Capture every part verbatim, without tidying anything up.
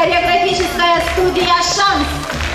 хореографическая студия «Шанс».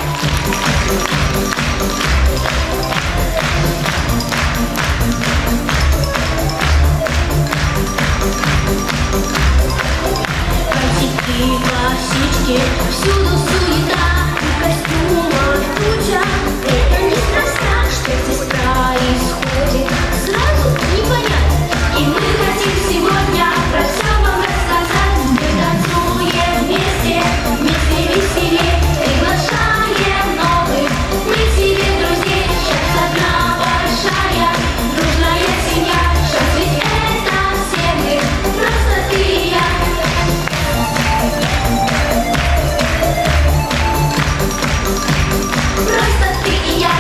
Косички, косички, всюду суета, и костюмов куча. Это неспроста, что здесь происходит, сразу не понять. И мы хотим сегодня про все вам рассказать. Мы танцуем вместе, вместе веселее, приглашаем новых мы себе друзей. Шанс одна большая, дружная семья. Шанс ведь это все мы, просто ты и я. Просто ты и я.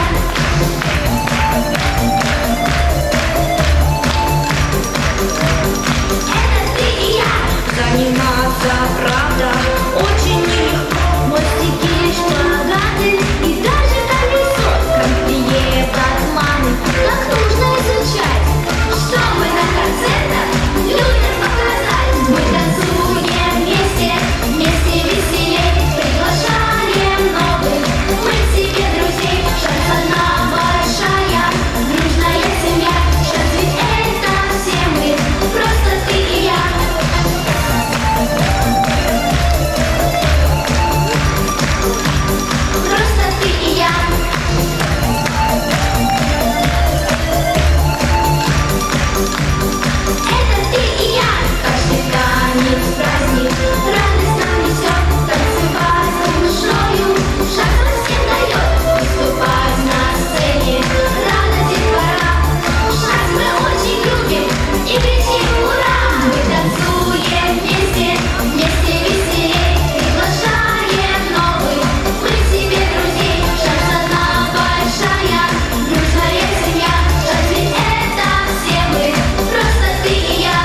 Это ты и я. Заниматься, правда, очень нелегко. Мостики, шпагаты и даже колесо. Компьютеры от мамы, как нужно изучать, чтобы на концертах людям показать. Мы танцуем вместе, вместе веселей, приглашаем новых мы к себе друзей. Шанс одна большая, дружная семья. Шанс ведь это все мы, просто ты и я. Просто ты и я. Это ты и я. Каждый танец праздник, радость нам несет. Танцевать душою, шанс нам всем дает. Выступать на сцене, рада детвора. Шанс мы очень любим и кричим ура. Мы танцуем вместе, вместе веселей, приглашаем новых мы к себе друзей. Шанс одна большая, дружная семья. Шанс ведь это все мы, просто ты и я.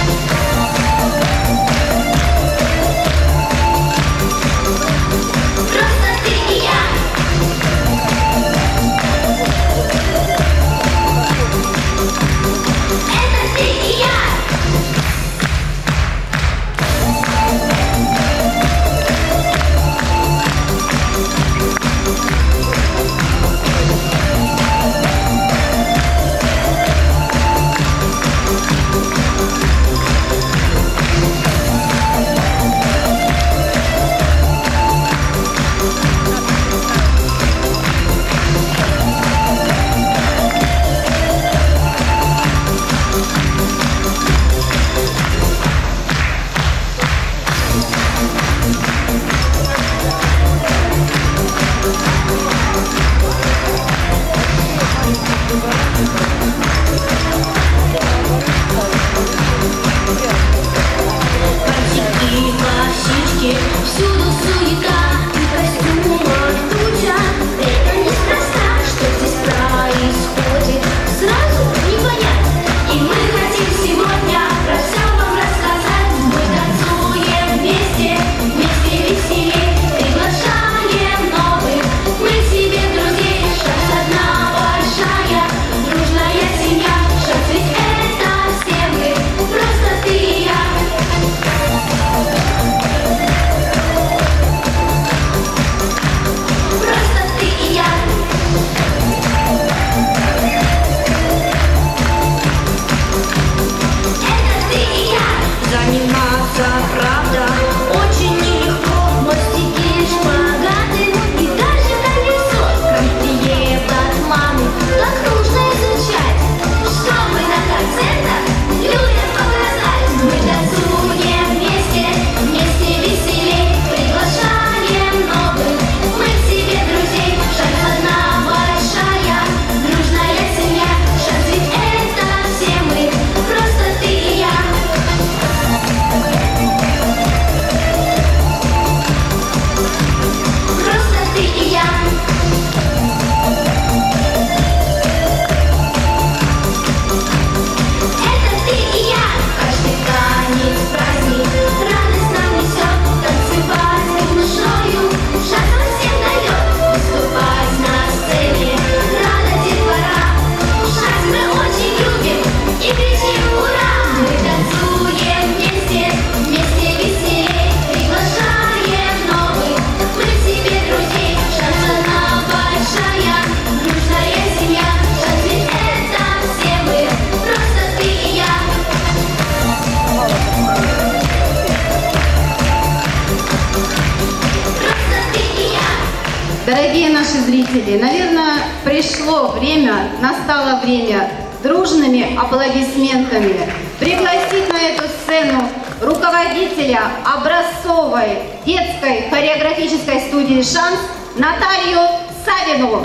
Просто ты и я. Это ты и я. Косички, косички, всюду суета, и костюмов куча. Это неспроста, что здесь происходит, сразу не понять. И мы хотим сегодня про все вам рассказать. Мы танцуем вместе, вместе веселей, приглашаем новых мы к себе друзей. Шанс одна большая, дружная семья. Шанс ведь это все мы, просто ты и я. Просто ты и я. Это ты и я. Заниматься, правда, очень нелегко. Мостики, шпагаты и даже колесо. Компьютер от мамы, как нужно изучать, чтобы на концертах людям показать. Мы танцуем вместе, вместе веселей, приглашаем новых мы к себе друзей. Шанс одна большая, дружная семья. Шанс ведь это все мы, просто ты и я. наши зрители, наверное, пришло время, настало время дружными аплодисментами пригласить на эту сцену руководителя образцовой детской хореографической студии «Шанс» Наталью Савину.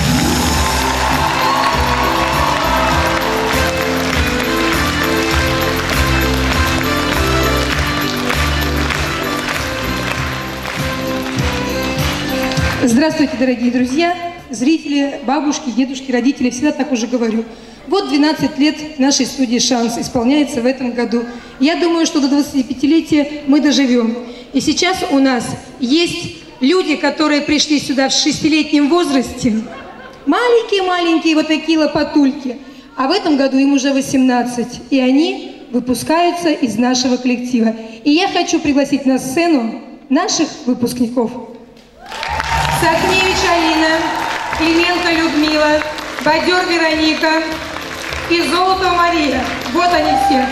Здравствуйте, дорогие друзья, зрители, бабушки, дедушки, родители. Всегда так уже говорю. Вот двенадцать лет нашей студии «Шанс» исполняется в этом году. Я думаю, что до двадцатипятилетия мы доживем. И сейчас у нас есть люди, которые пришли сюда в шестилетнем возрасте. Маленькие-маленькие вот такие лопатульки. А в этом году им уже восемнадцать. И они выпускаются из нашего коллектива. И я хочу пригласить на сцену наших выпускников. Сахневич Алина, Клименко Людмила, Бадер Вероника и Золотова Мария. Вот они все.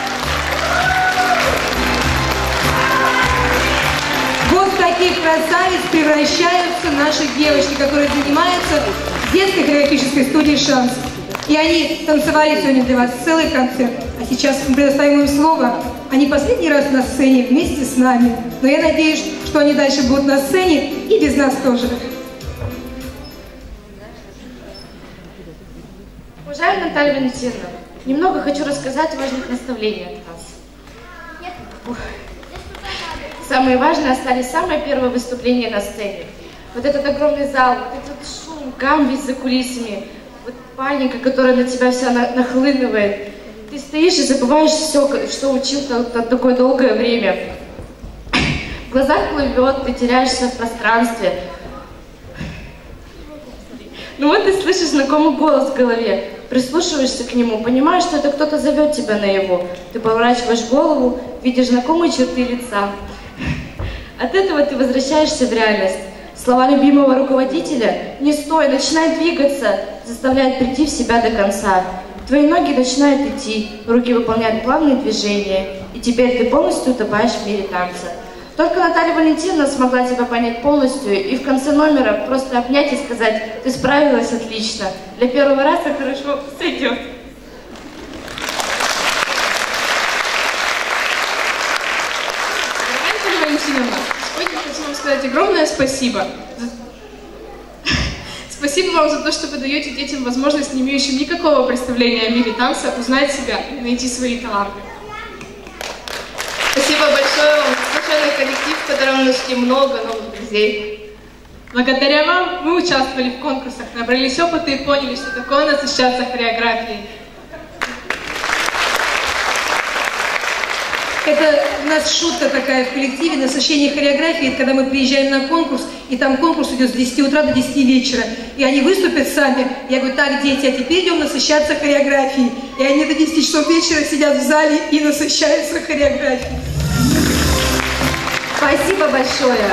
Вот в таких красавиц превращаются наши девочки, которые занимаются в детской хореографической студии «Шанс». И они танцевали сегодня для вас целый концерт. А сейчас мы предоставим им слово. Они последний раз на сцене вместе с нами. Но я надеюсь, что они дальше будут на сцене и без нас тоже. Уважаемая Наталья Валентиновна, немного хочу рассказать о важных наставлениях от нас. Самые важные остались самые первые выступления на сцене. Вот этот огромный зал, вот этот шум, гам весь за кулисами, вот паника, которая на тебя вся нахлынывает. Ты стоишь и забываешь все, что учил такое долгое время. В глазах плывет, ты теряешься в пространстве. Ну вот ты слышишь знакомый голос в голове, прислушиваешься к нему, понимаешь, что это кто-то зовет тебя наяву. Ты поворачиваешь голову, видишь знакомые черты лица. От этого ты возвращаешься в реальность. Слова любимого руководителя «не стой, начинай двигаться» заставляют прийти в себя до конца. Твои ноги начинают идти, руки выполняют плавные движения, и теперь ты полностью утопаешь в мире танца. Только Наталья Валентиновна смогла тебя понять полностью и в конце номера просто обнять и сказать: ты справилась отлично. Для первого раза хорошо сойдет. Наталья Валентиновна, сегодня хочу вам сказать огромное спасибо. Спасибо вам за то, что вы даете детям возможность, не имеющим никакого представления о мире танца, узнать себя и найти свои таланты. Спасибо большое вам за сплоченный коллектив, в котором нашли много новых друзей. Благодаря вам мы участвовали в конкурсах, набрались опыта и поняли, что такое насыщаться хореографией. Это у нас шутка такая в коллективе, насыщение хореографии, это когда мы приезжаем на конкурс, и там конкурс идет с десяти утра до десяти вечера, и они выступят сами. Я говорю: так, дети, а теперь идем насыщаться хореографией. И они до десяти часов вечера сидят в зале и насыщаются хореографией. Спасибо большое.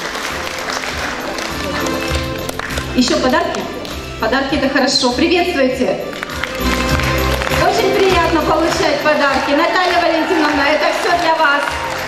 Еще подарки? Подарки — это хорошо. Приветствуйте. Очень приятно получать подарки. Наталья Валентиновна, это все для вас.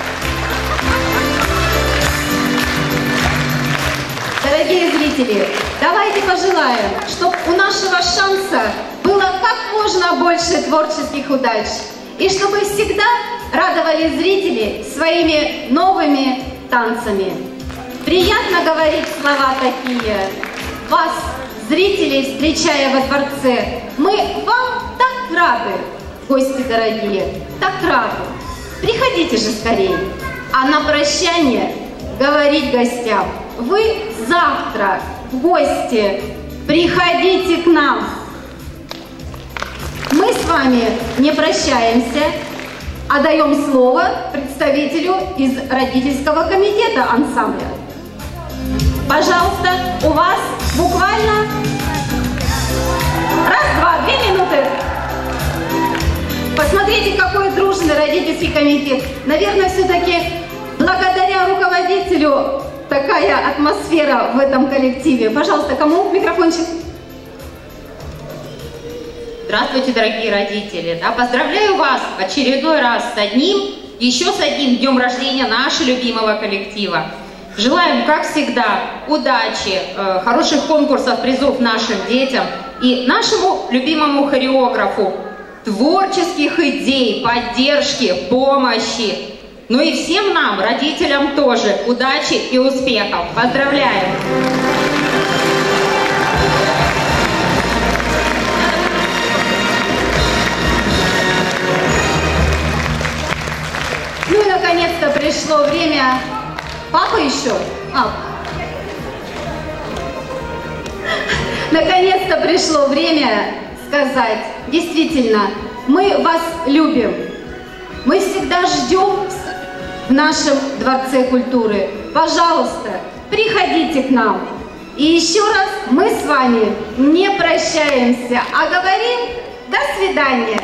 Дорогие зрители, давайте пожелаем, чтобы у нашего шанса было как можно больше творческих удач. И чтобы всегда радовали зрителей своими новыми танцами. Приятно говорить слова такие. Вас, зрителей, встречая во дворце, мы вам так рады, гости дорогие, так рады. Приходите же скорее. А на прощание говорить гостям: вы завтра в гости приходите к нам. Мы с вами не прощаемся, а даем слово представителю из родительского комитета ансамбля. Пожалуйста, у вас буквально раз-два, две минуты. Посмотрите, какой дружный родительский комитет. Наверное, все-таки благодаря руководителю такая атмосфера в этом коллективе. Пожалуйста, кому микрофончик? Здравствуйте, дорогие родители! Да, поздравляю вас в очередной раз с одним, еще с одним днем рождения нашего любимого коллектива. Желаем, как всегда, удачи, э, хороших конкурсов, призов нашим детям и нашему любимому хореографу творческих идей, поддержки, помощи. Ну и всем нам, родителям тоже, удачи и успехов. Поздравляем! Ну и наконец-то пришло время... Папа еще? А. Наконец-то пришло время сказать, действительно, мы вас любим. Мы всегда ждем в нашем Дворце культуры. Пожалуйста, приходите к нам. И еще раз мы с вами не прощаемся, а говорим до свидания.